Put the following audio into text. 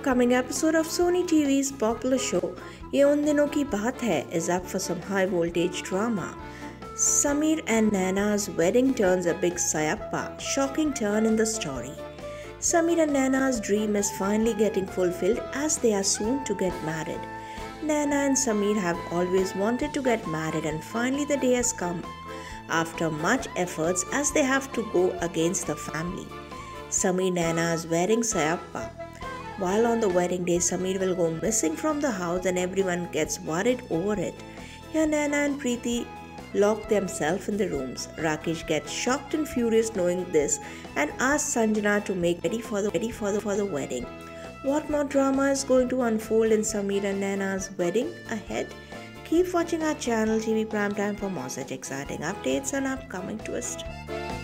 upcoming episode of Sony TV's popular show Ye Un Dino Ki Baat Hai is up for some high voltage drama. Sameer and Naina's wedding turns a big sayappa, shocking turn in the story. Sameer and Naina's dream is finally getting fulfilled as they are soon to get married. Naina and Sameer have always wanted to get married and finally the day has come after much efforts as they have to go against the family. Sameer Naina's wedding sayappa. While on the wedding day, Sameer will go missing from the house and everyone gets worried over it. Here Naina and Preeti lock themselves in the rooms. Rakesh gets shocked and furious knowing this and asks Sanjana to make ready for the wedding. What more drama is going to unfold in Sameer and Naina's wedding ahead? Keep watching our channel TV Primetime for more such exciting updates and upcoming twists.